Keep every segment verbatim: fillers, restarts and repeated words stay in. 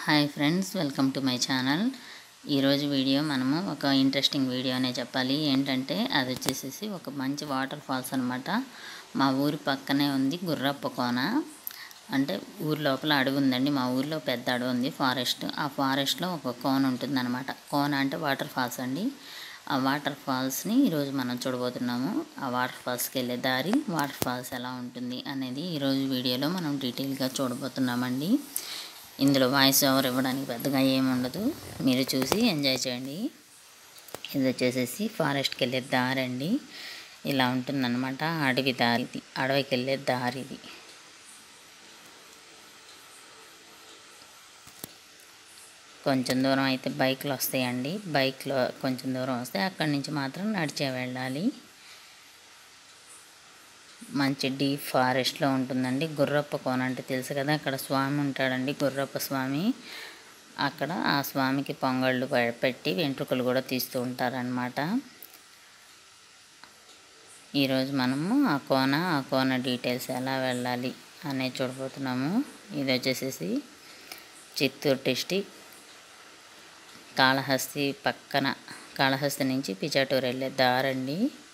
Hi friends, welcome to my channel. ఈరోజు video మనము ఒక ఇంట్రెస్టింగ్ వీడియో అనే చెప్పాలి. ఏంటంటే అది వచ్చేసేసి ఒక మంచి వాటర్ ఫాల్స్ అనమాట. మా ఊరి పక్కనే ఉంది గుర్రప్ప కోన. అంటే ఊరి లోపల అడవి ఉందండి. మా ఊరిలో పెద్ద అడవి ఉంది, ఫారెస్ట్. ఆ ఫారెస్ట్లో ఒక కోన ఉంటుందన్నమాట. కోన అంటే వాటర్ ఫాల్స్ అండి. ఆ వాటర్ ఫాల్స్ని ఈరోజు మనం చూడబోతున్నాము. ఆ వాటర్ ఫాల్స్కి వెళ్ళే దారి, వాటర్ ఫాల్స్ ఎలా ఉంటుంది అనేది ఈరోజు వీడియోలో మనం డీటెయిల్గా చూడబోతున్నామండి. ఇందులో వాయిస్ ఓవర్ ఇవ్వడానికి పెద్దగా ఏముండదు, మీరు చూసి ఎంజాయ్ చేయండి. ఇది వచ్చేసేసి ఫారెస్ట్కి వెళ్ళే దారి అండి. ఇలా ఉంటుందన్నమాట అడవి దారి. ఇది అడవికి వెళ్ళే దారి. ఇది కొంచెం దూరం అయితే బైక్లు వస్తాయండి. బైక్లో కొంచెం దూరం వస్తే అక్కడి నుంచి మాత్రం నడిచే వెళ్ళాలి. మంచి డీప్ ఫారెస్ట్లో ఉంటుందండి. గుర్రప్ప కోన అంటే తెలుసు కదా, అక్కడ స్వామి ఉంటాడండి, గుర్రప్ప స్వామి. అక్కడ ఆ స్వామికి పొంగళ్ళు పెట్టి వెంట్రుకలు కూడా తీస్తూ ఉంటారనమాట. ఈరోజు మనము ఆ కోన ఆ కోన డీటెయిల్స్ ఎలా వెళ్ళాలి అనేది చూడబోతున్నాము. ఇది వచ్చేసేసి చిత్తూరు డిస్టిక్ కాళహస్తి పక్కన, కాళహస్తి నుంచి పిచాటూరు వెళ్ళే దారండి.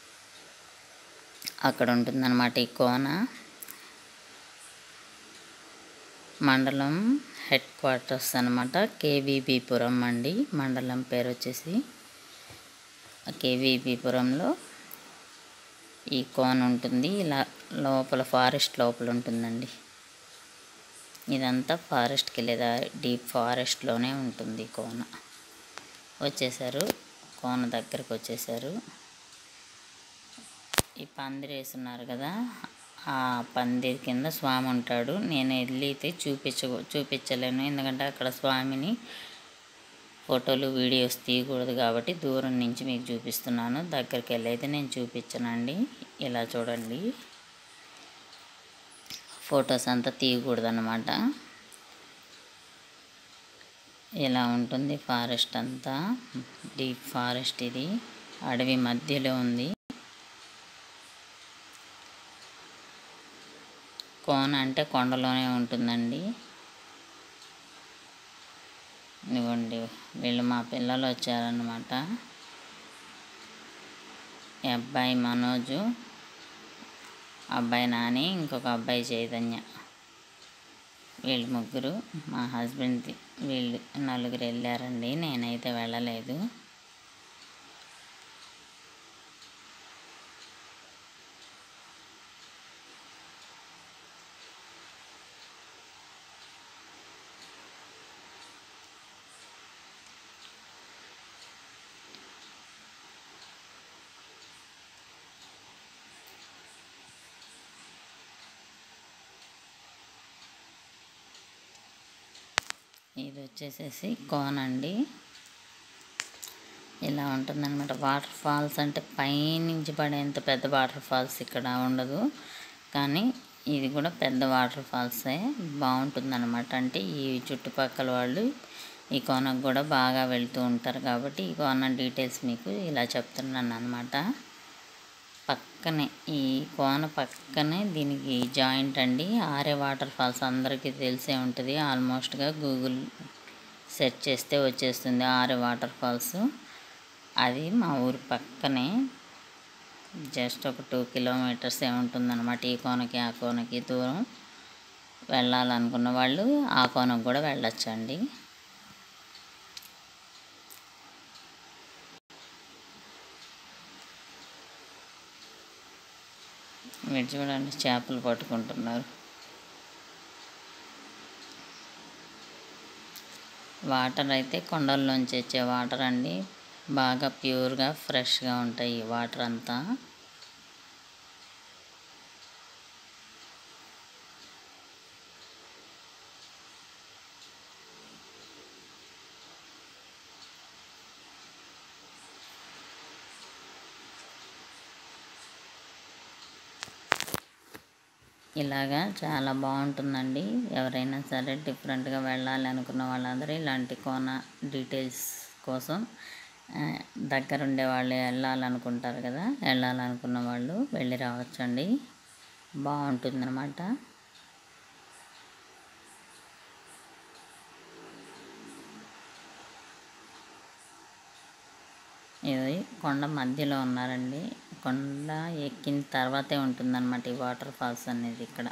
అక్కడ ఉంటుందన్నమాట ఈ కోన. మండలం హెడ్ క్వార్టర్స్ అనమాట, కేవీబీపురం అండి. మండలం పేరు వచ్చేసి కేవీబీపురంలో ఈ కోన ఉంటుంది. ఇలా లోపల ఫారెస్ట్ లోపల ఉంటుందండి. ఇదంతా ఫారెస్ట్కి వెళ్ళేదా, డీప్ ఫారెస్ట్లోనే ఉంటుంది కోన. వచ్చేసారు, కోన దగ్గరకు వచ్చేసారు. ఈ పందిరి వేస్తున్నారు కదా, ఆ పందిరి కింద స్వామి ఉంటాడు. నేను వెళ్ళితే చూపించ చూపించలేను ఎందుకంటే అక్కడ స్వామిని ఫోటోలు వీడియోస్ తీయకూడదు కాబట్టి దూరం నుంచి మీకు చూపిస్తున్నాను. దగ్గరికి వెళ్ళి అయితే నేను చూపించనండి. ఇలా చూడండి, ఫొటోస్ అంతా తీయకూడదు అన్నమాట. ఇలా ఉంటుంది ఫారెస్ట్ అంతా, డీప్ ఫారెస్ట్. ఇది అడవి మధ్యలో ఉంది. కోన అంటే కొండలోనే ఉంటుందండి. ఇదిగోండి, వీళ్ళు మా పిల్లలు వచ్చారన్నమాట. ఈ అబ్బాయి మనోజు, అబ్బాయి నాని, ఇంకొక అబ్బాయి చైతన్య. వీళ్ళు ముగ్గురు మా హస్బెండ్. వీళ్ళు నలుగురు వెళ్ళారండి, నేనైతే వెళ్ళలేదు. ఇది వచ్చేసేసి కోన అండి. ఇలా ఉంటుందన్నమాట. వాటర్ ఫాల్స్ అంటే పైనుంచి పడేంత పెద్ద వాటర్ ఫాల్స్ ఇక్కడ ఉండదు, కానీ ఇది కూడా పెద్ద వాటర్ ఫాల్సే. బాగుంటుందన్నమాట. అంటే ఈ చుట్టుపక్కల వాళ్ళు ఈ కోనకు కూడా బాగా వెళ్తూ ఉంటారు కాబట్టి ఈ కోన డీటెయిల్స్ మీకు ఇలా చెప్తున్నాను అన్నమాట. పక్కనే ఈ కోన పక్కనే దీనికి జాయింట్ అండి ఆరే వాటర్ ఫాల్స్. అందరికీ తెలిసే ఉంటుంది, ఆల్మోస్ట్గా గూగుల్ సెర్చ్ చేస్తే వచ్చేస్తుంది ఆరే వాటర్ ఫాల్స్. అది మా ఊరి పక్కనే, జస్ట్ ఒక టూ కిలోమీటర్స్ ఏ ఉంటుందన్నమాట. ఈ కోనకి ఆ కోనకి దూరం. వెళ్ళాలనుకున్న వాళ్ళు ఆ కోనకు కూడా వెళ్ళొచ్చండి. మీరు చూడండి, చేపలు పట్టుకుంటున్నారు. వాటర్ అయితే కొండల్లోంచి వచ్చే వాటర్ అండి. బాగా ప్యూర్గా ఫ్రెష్గా ఉంటాయి వాటర్ అంతా. ఇలాగా చాలా బాగుంటుందండి. ఎవరైనా సరే డిఫరెంట్గా వెళ్ళాలి అనుకున్న వాళ్ళందరూ ఇలాంటి కోన డీటెయిల్స్ కోసం దగ్గరుండే వాళ్ళు వెళ్ళాలనుకుంటారు కదా, వెళ్ళాలనుకున్న వాళ్ళు వెళ్ళి రావచ్చండి. బాగుంటుందన్నమాట. ఇది కొండ మధ్యలో ఉన్నారండి. కొండ ఎక్కిన తర్వాతే ఉంటుందన్నమాట ఈ వాటర్ ఫాల్స్ అనేది ఇక్కడ.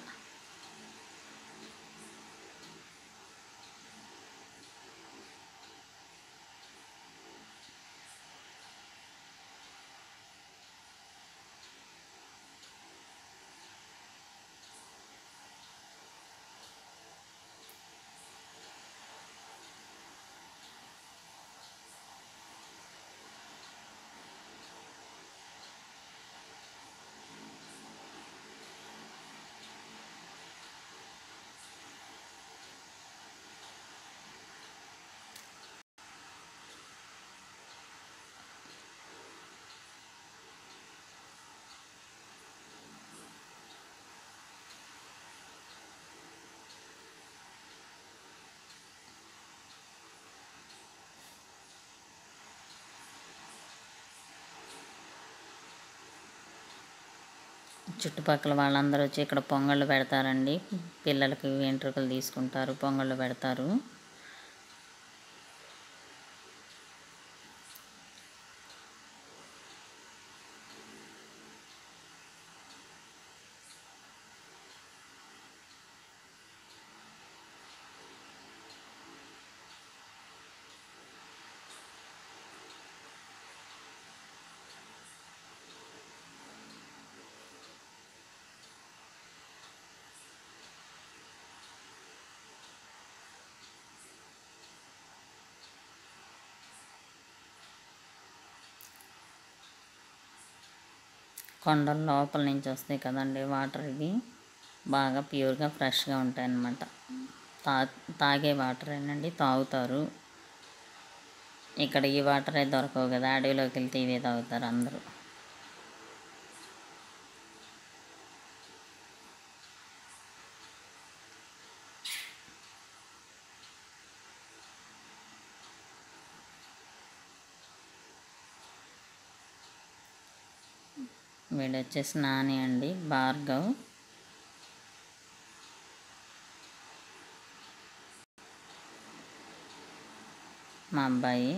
చుట్టుపక్కల వాళ్ళందరూ వచ్చి ఇక్కడ పొంగళ్ళు పెడతారండి. పిల్లలకి వెంట్రుకలు తీసుకుంటారు, పొంగళ్ళు పెడతారు. కొండల లోపల నుంచి వస్తాయి కదండి వాటర్. ఇవి బాగా ప్యూర్గా ఫ్రెష్గా ఉంటాయి అన్నమాట. తా తాగే వాటరేనండి, తాగుతారు. ఇక్కడ ఈ వాటరే దొరకవు కదా, అడవిలోకి వెళ్తే ఇవే తాగుతారు అందరూ. వీడు వచ్చేసి నాని అండి, భార్గవ్. మా అబ్బాయి.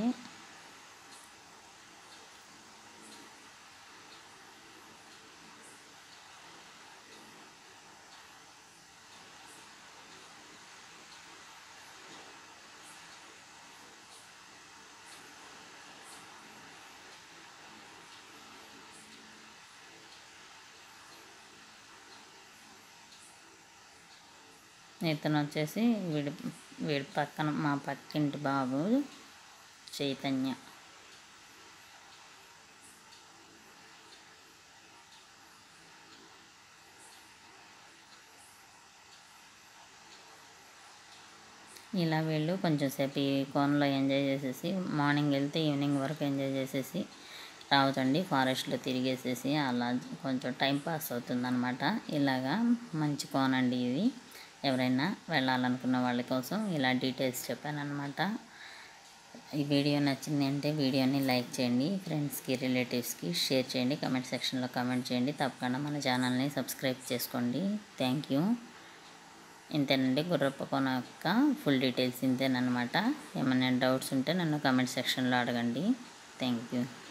ఇతను వచ్చేసి వీడి వీడి పక్కన మా పక్కింటి బాబు చైతన్య. ఇలా వీళ్ళు కొంచెం సేపు ఈ కోనలో ఎంజాయ్ చేసేసి, మార్నింగ్ వెళ్తే ఈవినింగ్ వరకు ఎంజాయ్ చేసేసి రావచ్చండి. ఫారెస్ట్లో తిరిగేసేసి అలా కొంచెం టైం పాస్ అవుతుందన్నమాట. ఇలాగా మంచి కోన అండి ఇది. ఎవరైనా వెళ్ళాలనుకున్న వాళ్ళ కోసం ఇలా డీటెయిల్స్ చెప్పాను అనమాట. ఈ వీడియో నచ్చింది అంటే వీడియోని లైక్ చేయండి, ఫ్రెండ్స్కి రిలేటివ్స్కి షేర్ చేయండి, కమెంట్ సెక్షన్లో కమెంట్ చేయండి. తప్పకుండా మన ఛానల్ని సబ్స్క్రైబ్ చేసుకోండి. Thank you. ఇంతేనండి గుర్రపు కోన యొక్క ఫుల్ డీటెయిల్స్ ఇంతేనమాట. ఏమైనా డౌట్స్ ఉంటే నన్ను కమెంట్ సెక్షన్లో అడగండి. Thank you.